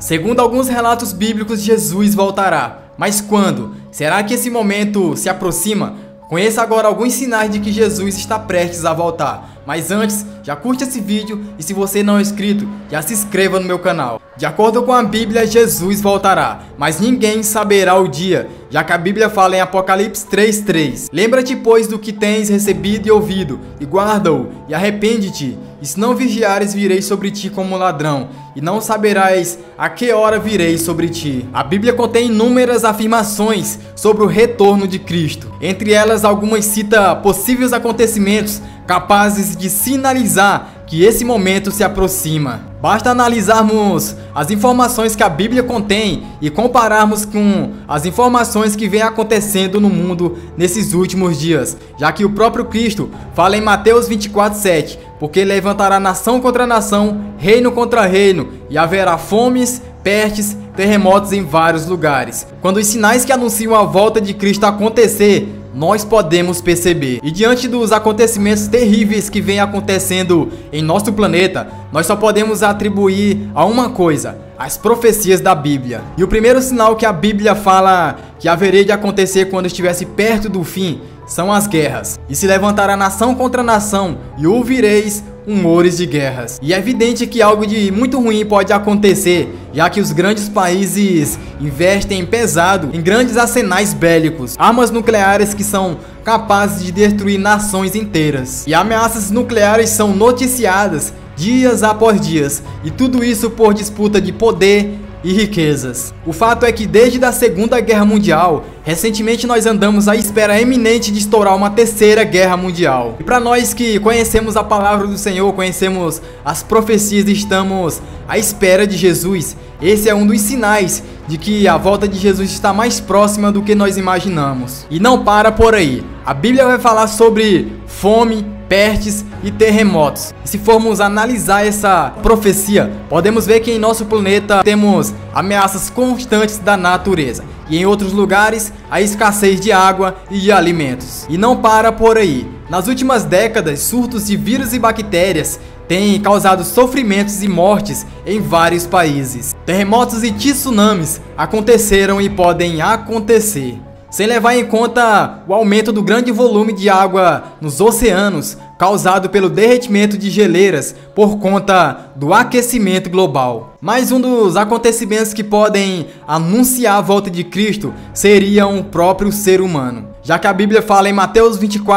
Segundo alguns relatos bíblicos, Jesus voltará. Mas quando? Será que esse momento se aproxima? Conheça agora alguns sinais de que Jesus está prestes a voltar. Mas antes, já curte esse vídeo e se você não é inscrito, já se inscreva no meu canal. De acordo com a Bíblia, Jesus voltará, mas ninguém saberá o dia, já que a Bíblia fala em Apocalipse 3:3. Lembra-te, pois, do que tens recebido e ouvido, e guarda-o, e arrepende-te. E se não vigiares, virei sobre ti como ladrão, e não saberás a que hora virei sobre ti. A Bíblia contém inúmeras afirmações sobre o retorno de Cristo. Entre elas, algumas cita possíveis acontecimentos capazes de sinalizar que esse momento se aproxima. Basta analisarmos as informações que a Bíblia contém e compararmos com as informações que vêm acontecendo no mundo nesses últimos dias, já que o próprio Cristo fala em Mateus 24:7, porque levantará nação contra nação, reino contra reino, e haverá fomes, pestes, terremotos em vários lugares. Quando os sinais que anunciam a volta de Cristo acontecer, nós podemos perceber. E diante dos acontecimentos terríveis que vêm acontecendo em nosso planeta, nós só podemos atribuir a uma coisa: as profecias da Bíblia. E o primeiro sinal que a Bíblia fala que haveria de acontecer quando estivesse perto do fim são as guerras. E se levantará nação contra nação, e ouvireis rumores de guerras. E é evidente que algo de muito ruim pode acontecer, já que os grandes países investem pesado em grandes arsenais bélicos, armas nucleares que são capazes de destruir nações inteiras. E ameaças nucleares são noticiadas dias após dias, e tudo isso por disputa de poder e riquezas. O fato é que desde a Segunda Guerra Mundial, recentemente nós andamos à espera iminente de estourar uma terceira guerra mundial. E para nós que conhecemos a palavra do Senhor, conhecemos as profecias e estamos à espera de Jesus, esse é um dos sinais de que a volta de Jesus está mais próxima do que nós imaginamos. E não para por aí. A Bíblia vai falar sobre fome, pestes e terremotos. E se formos analisar essa profecia, podemos ver que em nosso planeta temos ameaças constantes da natureza, e em outros lugares a escassez de água e de alimentos. E não para por aí. Nas últimas décadas, surtos de vírus e bactérias têm causado sofrimentos e mortes em vários países. Terremotos e tsunamis aconteceram e podem acontecer. Sem levar em conta o aumento do grande volume de água nos oceanos, causado pelo derretimento de geleiras por conta do aquecimento global. Mais um dos acontecimentos que podem anunciar a volta de Cristo seria o próprio ser humano, já que a Bíblia fala em Mateus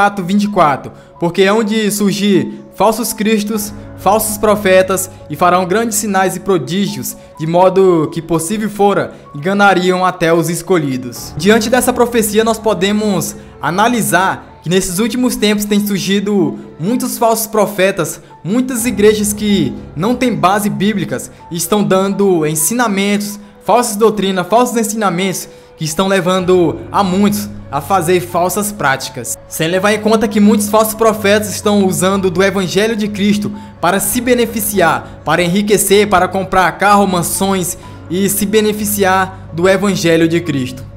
24:24, porque é onde surgir falsos cristos, falsos profetas, e farão grandes sinais e prodígios, de modo que, possível fora, enganariam até os escolhidos. Diante dessa profecia, nós podemos analisar que nesses últimos tempos tem surgido muitos falsos profetas, muitas igrejas que não têm base bíblicas e estão dando ensinamentos, falsas doutrinas, falsos ensinamentos que estão levando a muitos a fazer falsas práticas. Sem levar em conta que muitos falsos profetas estão usando do Evangelho de Cristo para se beneficiar, para enriquecer, para comprar carro, mansões e se beneficiar do Evangelho de Cristo.